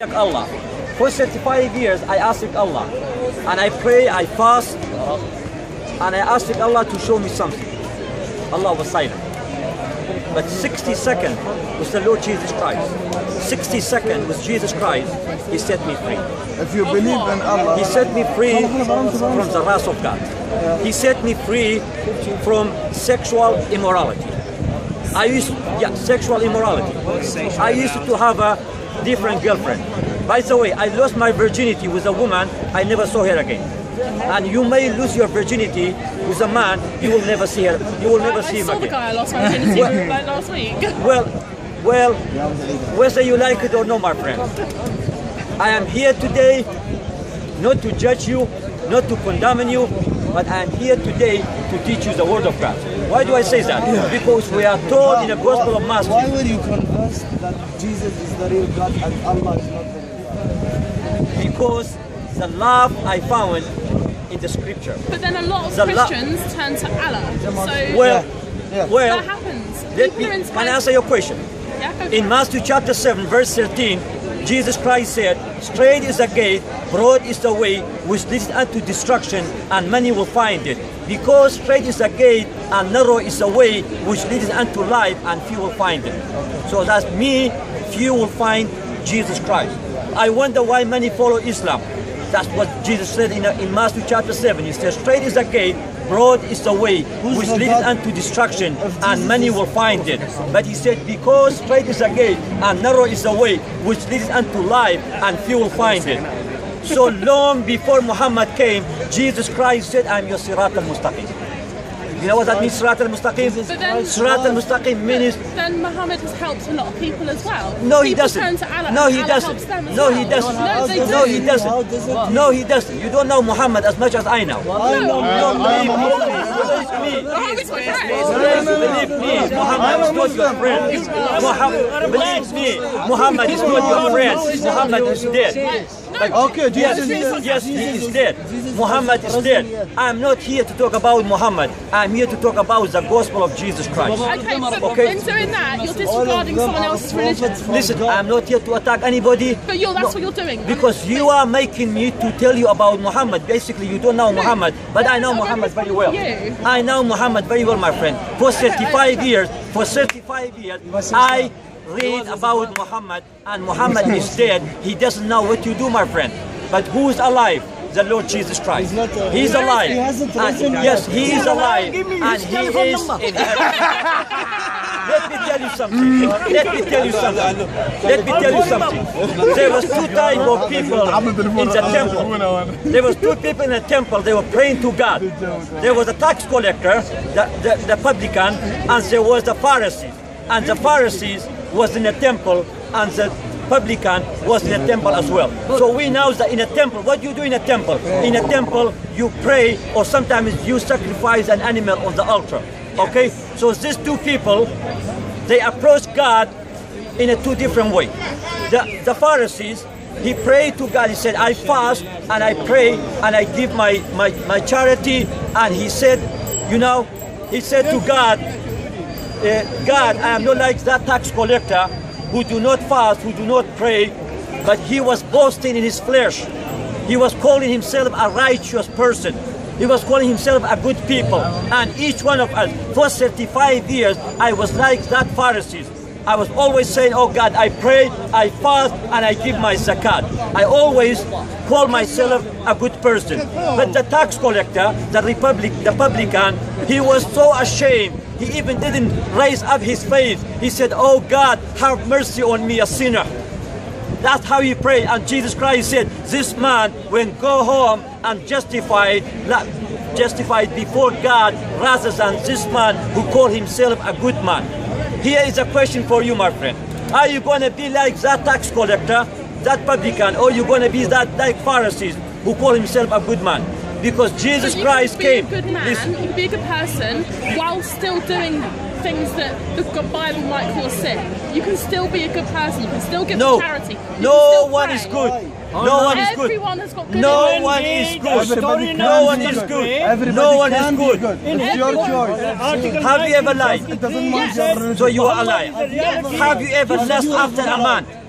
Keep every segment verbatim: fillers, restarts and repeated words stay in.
Allah. For thirty-five years I asked Allah, and I pray, I fast, and I asked Allah to show me something. Allah was silent. But sixty seconds was the Lord Jesus Christ. sixty seconds was Jesus Christ. He set me free. If you believe in Allah, He set me free from the wrath of God. He set me free from sexual immorality. I used, yeah, sexual immorality. I used to have a different girlfriend. By the way, I lost my virginity with a woman. I never saw her again. And you may lose your virginity with a man. You will never see her. You will never I, see I him saw again. the guy I lost my virginity with like last week. Well, well, whether you like it or not, my friend, I am here today not to judge you, not to condemn you, but I am here today to teach you the word of God. Why do I say that? Yeah. Because we are told in the Gospel of Matthew. Why will you confess that Jesus is the real God and Allah is not the real God? Because the love I found in the scripture. But then a lot of the Christians turn to Allah. So well, yeah. well, that happens. Let me, can I answer your question? Yeah, go in Matthew chapter seven, verse thirteen, Jesus Christ said, "Straight is the gate, broad is the way, which leads unto destruction, and many will find it. Because straight is the gate, and narrow is the way, which leads unto life, and few will find it." So that's me, few will find Jesus Christ. I wonder why many follow Islam. That's what Jesus said in, in Matthew chapter seven. He says, "Straight is the gate, broad is the way, which leads unto destruction, and many will find it." But he said, because straight is the gate, and narrow is the way, which leads unto life, and few will find it. So long before Muhammad came, Jesus Christ said, "I'm your Sirat al-Mustaqim." You know what that means, Sirat al-Mustaqim? Sirat al-Mustaqim means... Then Muhammad has helped a lot of people as well. No, he people doesn't. Turn to Allah, no, he Allah doesn't. helps them as no, well. he doesn't. No, they no, do. he doesn't. No, he doesn't. You don't know Muhammad as much as I know. I know. No, believe me. Muhammad's my friend. Believe me, Muhammad is not your friend. Muhammad, believe me, Muhammad is not your friend. Muhammad is dead. But Okay, yes, Jesus is dead. yes, he is dead. Muhammad is dead. I'm not here to talk about Muhammad. I'm here to talk about the gospel of Jesus Christ. Okay, but Okay. in doing that, you're disregarding someone else's religion. Listen, I'm not here to attack anybody. But you're, that's what you're doing. Because you are making me to tell you about Muhammad. Basically, you don't know Muhammad, but I know Muhammad very well. I know Muhammad very well, my friend. For thirty-five years, for thirty-five years, I read about Muhammad, and Muhammad is dead. He doesn't know what you do, my friend. But who is alive? The Lord Jesus Christ. He's alive. And yes, he is alive, and he is in heaven. Let me tell you something. Let me tell you something. Let me tell you something. There was two types of people in the temple. There was two people in the temple. They were praying to God. There was a tax collector, the, the, the publican, and there was the Pharisees. And the Pharisees was in the temple, and the publican was in the temple as well. So we know that in a temple, what you do in a temple? In a temple, you pray, or sometimes you sacrifice an animal on the altar. Okay? So these two people, they approach God in a two different way. The, the Pharisees, he prayed to God. He said, "I fast and I pray and I give my, my, my charity." And he said, you know, he said to God, uh, God, I am not like that tax collector who do not fast, who do not pray, but he was boasting in his flesh. He was calling himself a righteous person. He was calling himself a good people. And each one of us, for thirty-five years, I was like that Pharisees. I was always saying, "Oh God, I pray, I fast, and I give my zakat." I always call myself a good person. But the tax collector, the republic, the publican, he was so ashamed. He even didn't raise up his face. He said, "Oh God, have mercy on me, a sinner." That's how he prayed. And Jesus Christ said, this man will go home and justified, justified before God, rather than this man who called himself a good man. Here is a question for you, my friend. Are you going to be like that tax collector, that publican, or are you going to be that like Pharisees who call himself a good man? Because Jesus so Christ came. You can be a good man, Listen. you can be a good person, while still doing things that the Bible might call sin. You can still be a good person, you can still give No. to charity. You No one is good. No one is good. Everyone has got good No in one them. is good. Everybody No one can is be good. Everybody No one can is be good. good. It's your choice. Have you ever lied? It doesn't matter your religion. So you are a liar. Have you ever lust after a man?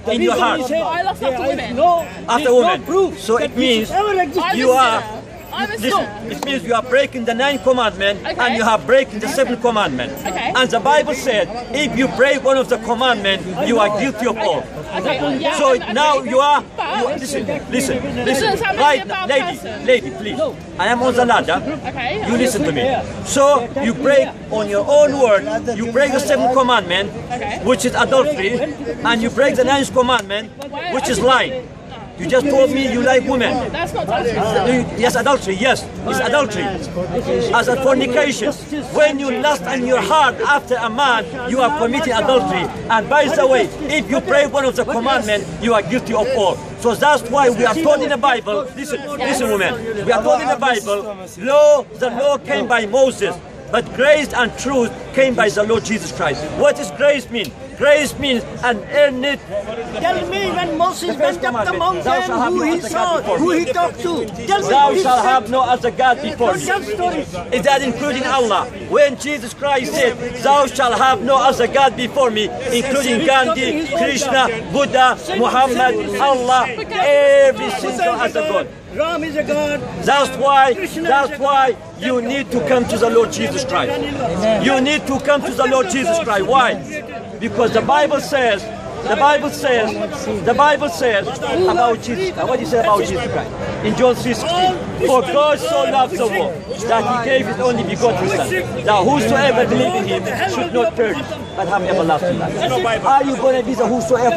in your heart. I lust after women. After women. So it means I'm you a are. sinner. I'm a Listen, sinner. it means you are breaking the ninth commandment Okay. and you are breaking the seventh commandment. Okay. And the Bible said, if you break one of the commandments, you are guilty of all. Okay, uh, yeah, So okay, now okay. you are, But- you are listen, listen, Doesn't listen. that make Right, you a bad lady, person? lady, please. I am on the ladder. Okay. You listen to me. So you break on your own word, you break the seventh commandment, Okay. which is adultery, and you break the ninth commandment, which is lying. You just told me you like women. That's not adultery. Yes, adultery, yes, it's adultery. As a fornication, when you lust in your heart after a man, you are committing adultery. And by the way, if you break one of the commandments, you are guilty of all. So that's why we are told in the Bible, listen, listen women, we are told in the Bible, law, the law came by Moses, but grace and truth came by the Lord Jesus Christ. What does grace mean? Grace means an earned it. Tell me when Moses The first went up the commandment, thou mountain, shalt have who no he other saw, God before who me. he talked to. Tell me Thou this shalt said. have no other God before me. Tell story. Is that including Allah? When Jesus Christ said, thou shalt have no other God before me, including Gandhi, Krishna, Buddha, Muhammad, Allah, every single other God. Ram is a god. That's why, that's why you need to come to the Lord Jesus Christ. You need to come to the Lord Jesus Christ. Why? Because the Bible says, the Bible says, the Bible says about Jesus Christ. What do you say about Jesus Christ? In John three sixteen, for God so loved the world that he gave his only begotten Son, that whosoever believes in him should not perish, but have everlasting life. Are you going to be the whosoever?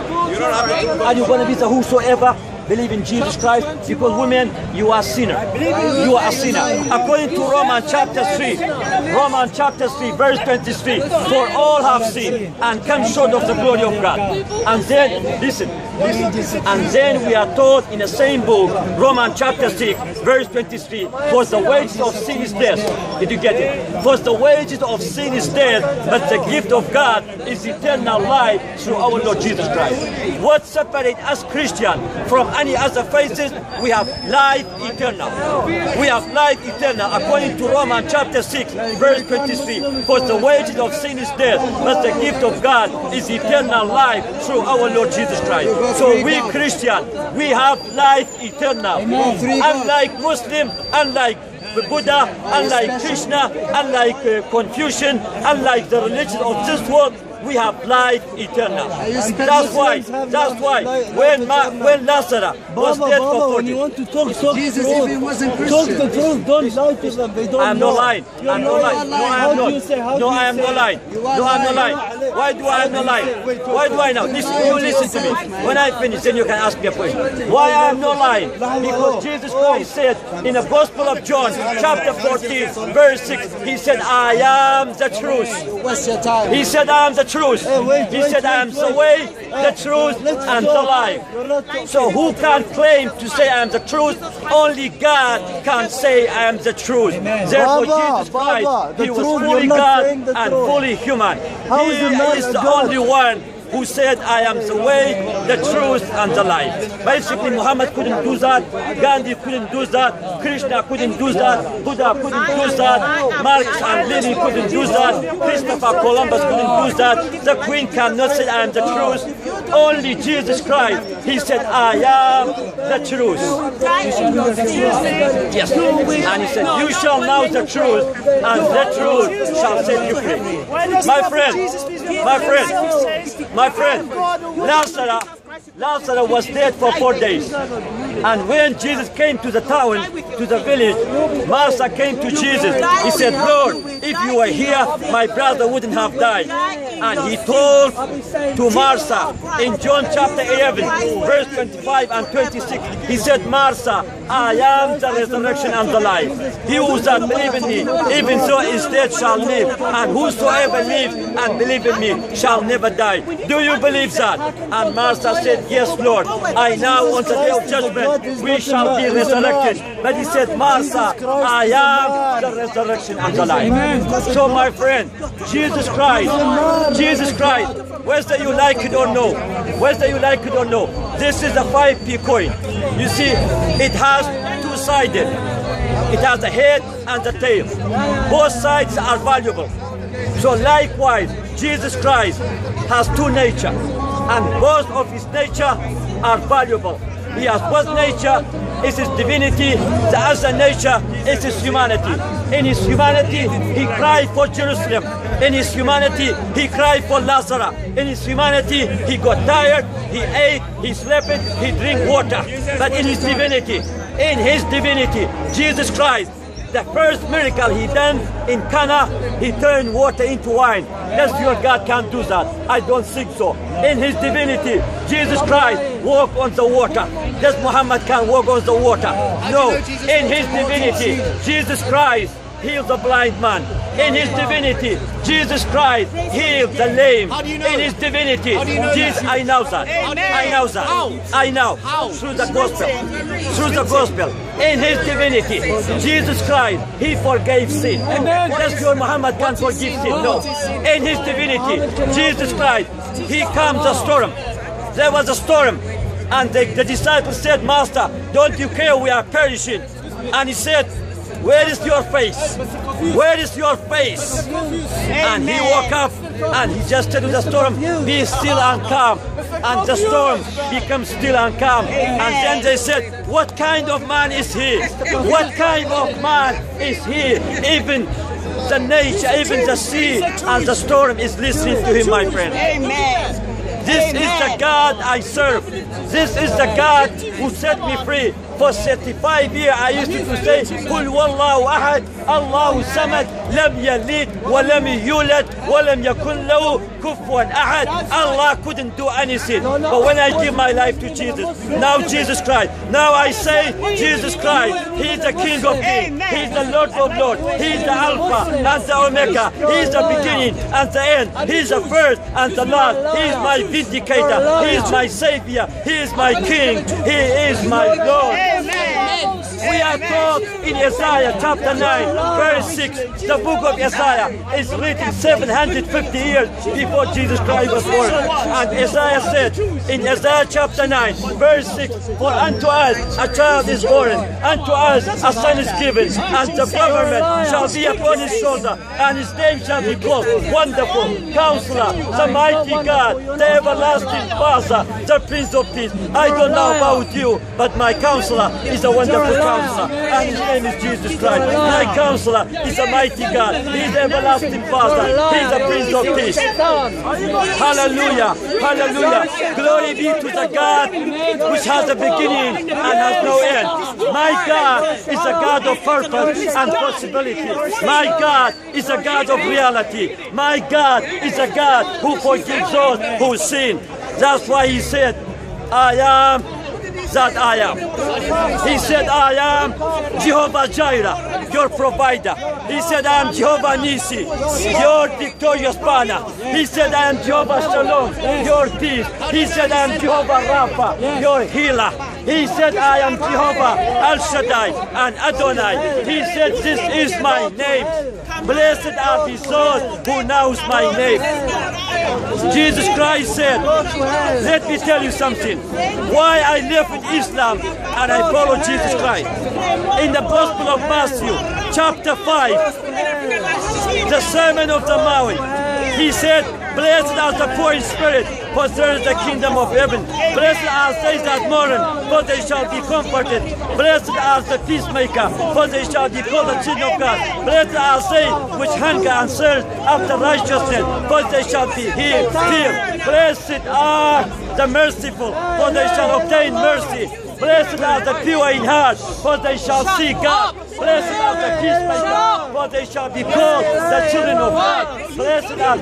Are you going to be the whosoever? Believe in Jesus Christ, because women, you are a sinner. You are a sinner. According to Romans chapter three, Romans chapter three, verse twenty-three, for all have sinned and come short of the glory of God. And then, listen, listen, and then we are told in the same book, Romans chapter six, verse twenty-three, for the wages of sin is death. Did you get it? For the wages of sin is death, but the gift of God is eternal life through our Lord Jesus Christ. What separates us Christians from any other faces? We have life eternal. We have life eternal. According to Romans chapter six, verse twenty-three, for the wages of sin is death, but the gift of God is eternal life through our Lord Jesus Christ. So we Christians, we have life eternal. Unlike Muslim, unlike Buddha, unlike Krishna, unlike uh, Confucian, unlike the religion of this world, we have life eternal. That's why, that's why, when Ma, when Lazarus was dead for forty, you want to talk, talk Jesus, truth. if he wasn't Talk Christian. the truth, don't lie to them, they don't I am know. not lying. You're I'm not lying. No, I How am do you not. say, how No, do you I am say? not lying. You are No, I'm not lying. lying. Why do I am not lying? Why do I now? Listen, you listen to me. When I finish, then you can ask me a question. Why I am not lying? Because Jesus Christ said in the Gospel of John, chapter fourteen, verse six, he said, I am the truth. What's your time? He said, I am the truth. wait, He wait, said, I am wait, the wait. way, the Uh, truth, let's and the talk. life. You're not talking. So who can claim to say I am the truth? Only God can say I am the truth. Therefore, Baba, Jesus Christ, Baba, the he was truth, fully you're not God saying the and truth. fully human. How He is the man is a the God? only one who said, I am the way, the truth, and the life. Basically, Muhammad couldn't do that, Gandhi couldn't do that, Krishna couldn't do that, Buddha couldn't do that, Marx and Lenin couldn't do that, Christopher Columbus couldn't do that, the Queen cannot say, I am the truth. Only Jesus Christ, he said, I am the truth. Yes. And he said, you shall know the truth, and the truth shall set you free. My friend, my friend, my friend, Lazarus, Lazarus was dead for four days. And when Jesus came to the town, to the village, Martha came to Jesus. He said, Lord, if you were here, my brother wouldn't have died. And he told to Martha in John chapter eleven, verse twenty-five and twenty-six, he said, Martha, I am the resurrection and the life. He who shall believe in me, even though he is dead, shall live. And whosoever lives and believes in me shall never die. Do you believe that? And Martha said, yes, Lord. I know on the day of judgment we shall be resurrected. But he said, Martha, I am the resurrection and the life. So my friend, Jesus Christ, Jesus Christ, whether you like it or no, whether you like it or no, this is a five P coin. You see, it has two-sided. It has the head and the tail. Both sides are valuable. So likewise, Jesus Christ has two natures. and both of his nature are valuable. He has both nature, is his divinity, the other nature is his humanity. In his humanity, he cried for Jerusalem. In his humanity, he cried for Lazarus. In his humanity, he got tired, he ate, he slept, he drank water. But in his divinity, in his divinity, Jesus Christ, the first miracle he done in Cana, he turned water into wine. Does your God can't do that? I don't think so. In his divinity, Jesus Christ walked on the water. Does Muhammad can walk on the water? No. In his divinity, Jesus Christ healed the blind man. In his divinity, Jesus Christ healed the lame. In his divinity, Jesus, I know that. I know that. I know. Through the gospel. Through the gospel. In his divinity, Jesus Christ, he forgave sin. Does your Muhammad can forgive sin? No. In his divinity, Jesus Christ, he calmed the storm. There was a storm, and the, the disciples said, Master, don't you care we are perishing? And he said, where is your face? Where is your face? And he woke up and he just said to the storm, be still and calm. And the storm becomes still and calm. And then they said, what kind of man is he? What kind of man is he? Even the nature, even the sea and the storm is listening to him, my friend. Amen. This is the God I serve. This is the God who set me free. For thirty-five years I used to say, قل والله أحد الله الصمد لم يلد ولم يولد ولم يكن له كفوا أحد. Allah couldn't do anything. But when I give my life to Jesus, now Jesus Christ, now I say Jesus Christ, He is the King of Kings, He is the Lord of Lords, He is the Alpha and the Omega, He is the beginning and the end, He is the first and the last, He is my vindicator, He is my Savior, He is my King, He is my Lord. Amen. We are told in Isaiah chapter nine, verse six, the book of Isaiah is written seven hundred fifty years before Jesus Christ was born. And Isaiah said in Isaiah chapter nine, verse six, for unto us a child is born, unto us a son is given, and the government shall be upon his shoulder, and his name shall be called Wonderful, Counselor, the Mighty God, the Everlasting Father, the Prince of Peace. I don't know about you, but my counselor is a wonderful counselor, and his name is Jesus Christ. My counselor is a mighty God. He is the everlasting Father. He is the Prince of Peace. Hallelujah. Hallelujah. Glory be to the God which has a beginning and has no end. My God is a God of purpose and possibility. My God is a God of reality. My God is a God who forgives those who sin. That's why he said, I am that I am. He said, I am Jehovah Jireh, your provider. He said, I am Jehovah Nisi, your victorious banner. He said, I am Jehovah Shalom, your peace. He said, I am Jehovah Rapha, your healer. He said, I am Jehovah El Shaddai and Adonai. He said, this is my name. Blessed are the souls who knows my name. Jesus Christ said, let me tell you something. Why I live in Islam and I follow Jesus Christ. In the Gospel of Matthew, chapter five, the Sermon of the Mount, he said, blessed are the poor in spirit, for there is the kingdom of heaven. Blessed are they that mourn, for they shall be comforted. Blessed are the peacemaker, for they shall be called the children of God. Blessed are they which hunger and thirst after righteousness, for they shall be healed. Healed. Blessed are the merciful, for they shall obtain mercy. Blessed are the pure in heart, for they shall see God. Blessed are the peacemakers, for they shall be called the children of God. Blessed are...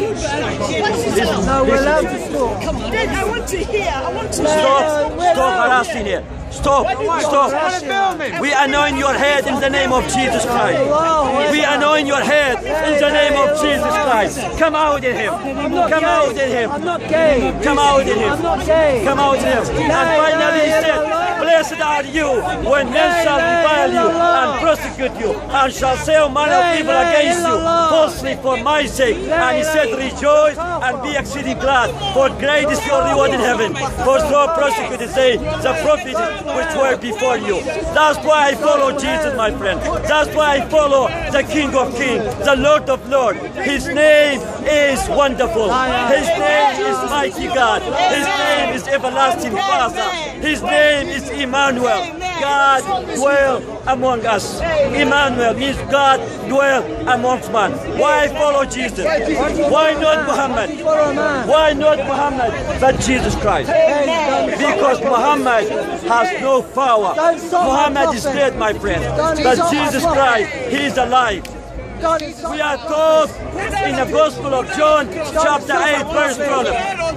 Listen, No, we're allowed to listen. talk. Come on. Dad, I want to hear. I want to Stop, stop harassing here. Stop, stop. We anoint your head in the name of Jesus Christ. We anoint your head in the name of Jesus Christ. Come out in him. Come out in him. I'm not gay. Come out in him. I'm not gay. Come out in him. And finally he said, Blessed are you when men shall revile you and persecute you, and shall say all manner of evil against you, falsely for my sake. And he said, rejoice and be exceeding glad, for great is your reward in heaven. For so persecuted they the prophets which were before you. That's why I follow Jesus, my friend. That's why I follow the King of Kings, the Lord of Lords. His name is wonderful. His name is mighty God. His name is everlasting Father. His name is Emmanuel. God dwell among us. Emmanuel means God dwell amongst man. Why follow Jesus? Why not Muhammad? Why not Muhammad but Jesus Christ? Because Muhammad has no power. Muhammad is dead, my friend. But Jesus Christ, he is alive. We are told in the Gospel of John, chapter eight, verse twelve.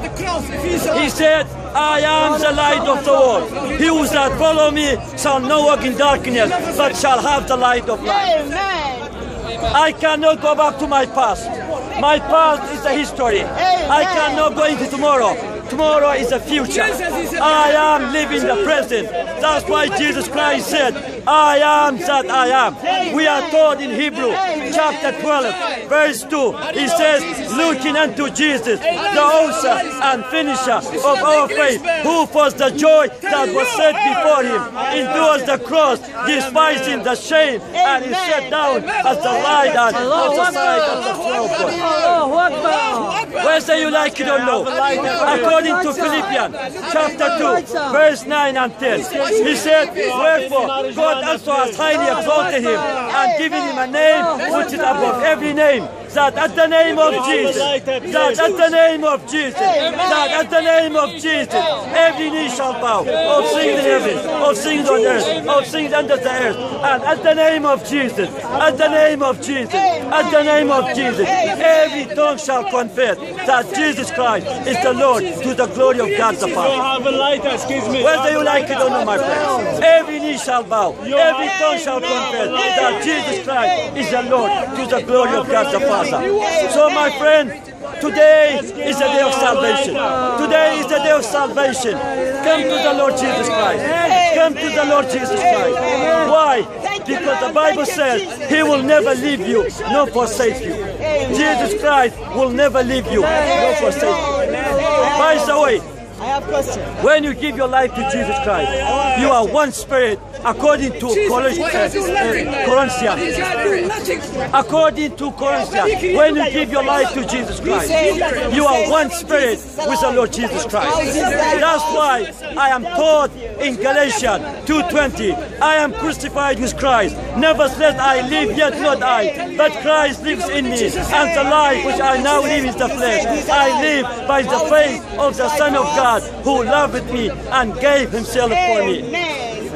He said, I am the light of the world. He who shall follow me shall not walk in darkness, but shall have the light of life. I cannot go back to my past. My past is a history. I cannot go into tomorrow. Tomorrow is the future. I am living the present. That's why Jesus Christ said, I am that I am. We are told in Hebrew, chapter twelve, verse two, he says, looking unto Jesus, the author and finisher of our faith, who for the joy that was set before him, endures the cross, despising the shame, and is set down as the light and of the side of the throne of God. Whether you like it or no, according to Philippians chapter two, verse nine and ten, he said, wherefore God also has highly exalted him and given him a name which is above every name, that at the name of Jesus, that at the name of Jesus, that at the name of Jesus, every knee shall bow, of things in heaven, of things on earth, of things under the earth, and at the name of Jesus, at the name of Jesus, at the name of Jesus, every tongue shall confess that Jesus Christ is the Lord, to the glory of God the Father. Whether you like it or not, my friend, every knee shall bow, every tongue shall confess that Jesus Christ is the Lord, to the glory of God the Father. So, my friend, today is the day of salvation. Today is the day of salvation. Come to the Lord Jesus Christ. Come to the Lord Jesus Christ. Why? Because the Bible says he will never leave you nor forsake you. Jesus Christ will never leave you nor forsake you. By the way, I have a question. when you give your life to Jesus Christ, you are one spirit, according to Corinthians. According to Corinthians, when you give your life to Jesus Christ, you are one spirit with the Lord Jesus Christ. That's why I am taught in Galatians two twenty, I am crucified with Christ. Nevertheless I live, yet not I, but Christ lives in me. And the life which I now live in the flesh, I live by the faith of the Son of God, who loved me and gave himself for me.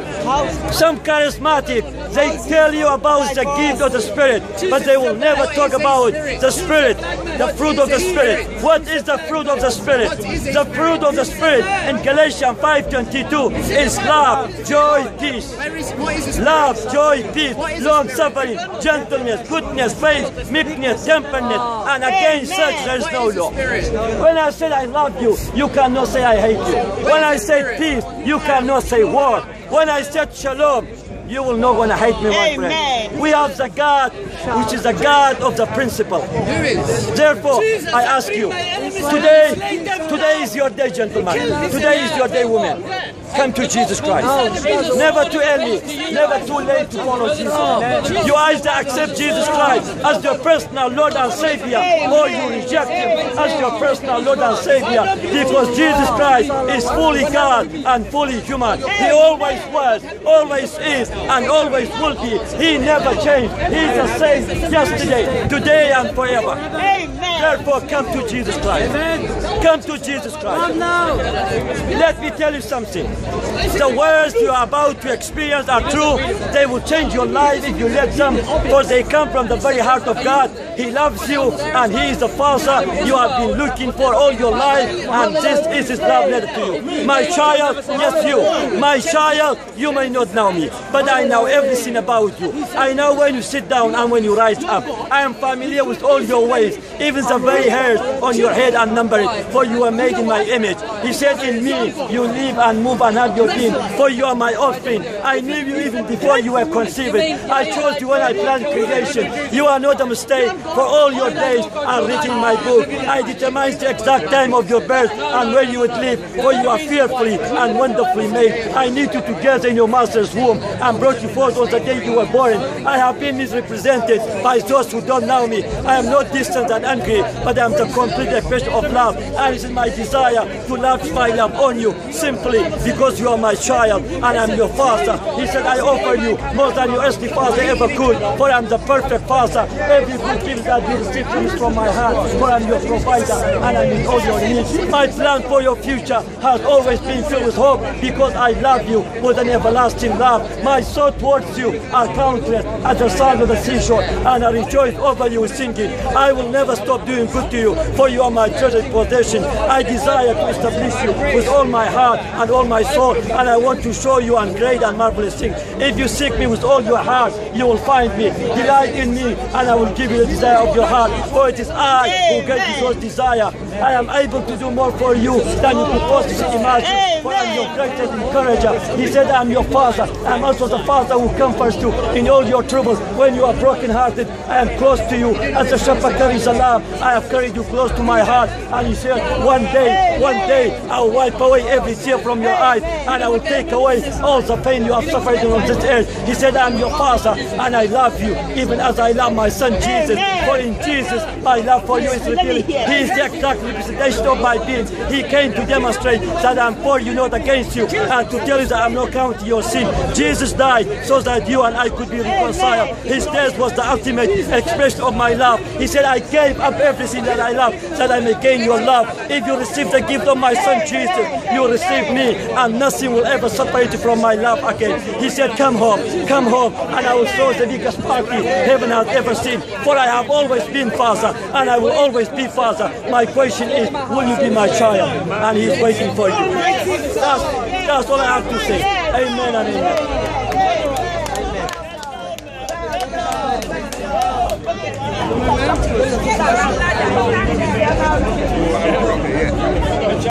Some charismatic, they tell you about the gift of the Spirit, but they will never talk about the Spirit, the fruit of the Spirit. What is the fruit of the Spirit? The fruit of the Spirit in Galatians five twenty-two is love, joy, peace. Love, joy, peace, long suffering, gentleness, goodness, faith, meekness, temperance, and against such there is no law. When I say I love you, you cannot say I hate you. When I say peace, you cannot say war. When I said shalom, you will not want to hate me, my friend. We have the God, which is the God of the principle. Therefore, I ask you, today, today is your day, gentlemen. Today is your day, women. Come to Jesus Christ. Never too early, never too late to follow Jesus. You either accept Jesus Christ as your personal Lord and Savior, or you reject Him as your personal Lord and Savior, because Jesus Christ is fully God and fully human. He always was, always is, and always will be. He never changed. He is the same yesterday, today, and forever. Therefore, come to Jesus Christ. Come to Jesus Christ. Let me tell you something. The words you are about to experience are true. They will change your life if you let them, for they come from the very heart of God. He loves you, and He is the Father you have been looking for all your life, and this is His love letter to you. My child, yes you, my child, you may not know me, but I know everything about you. I know when you sit down and when you rise up. I am familiar with all your ways, even the very hairs on your head are numbered, for you are made in my image. He said, in me you live and move and and have your being, for you are my offspring. I knew you even before you were conceived. I chose you when I planned creation. You are not a mistake, for all your days are written in my book. I determined the exact time of your birth and where you would live, for you are fearfully and wonderfully made. I knit you together in your mother's womb and brought you forth on the day you were born. I have been misrepresented by those who don't know me. I am not distant and angry, but I am the complete expression of love. And it is my desire to lavish my love on you, simply because you are my child and I am your father. He said, I offer you more than your earthly father ever could, for I am the perfect father. Every good gift that you receive comes from my hand, for I am your provider and I meet all your needs. My plan for your future has always been filled with hope, because I love you with an everlasting love. My thoughts towards you are countless at the side of the seashore, and I rejoice over you singing. I will never stop doing good to you, for you are my treasured possession. I desire to establish you with all my heart and all my soul, and I want to show you and great and marvelous things. If you seek me with all your heart, you will find me. Delight in me, and I will give you the desire of your heart. For it is I who gave you your desire. I am able to do more for you than you could possibly imagine, for I am your greatest encourager. He said, I am your father. I am also the father who comforts you in all your troubles. When you are brokenhearted, I am close to you. As the shepherd carries a lamb, I have carried you close to my heart. And he said, one day, one day, I will wipe away every tear from your eyes, and I will take away all the pain you have suffered on this earth. He said, I am your father, and I love you, even as I love my son Jesus. For in Jesus, my love for you is revealed. He is the exact representation of my being. He came to demonstrate that I am for you, not against you, and to tell you that I am not counting your sin. Jesus died so that you and I could be reconciled. His death was the ultimate expression of my love. He said, I gave up everything that I love, that I may gain your love. If you receive the gift of my son Jesus, you will receive me, and nothing will ever separate you from my love again. He said, come home, come home, and I will throw the biggest party heaven has ever seen. For I have always been father, and I will always be father. My question is, will you be my child? And he is waiting for you. That's, that's all I have to say. Amen and amen.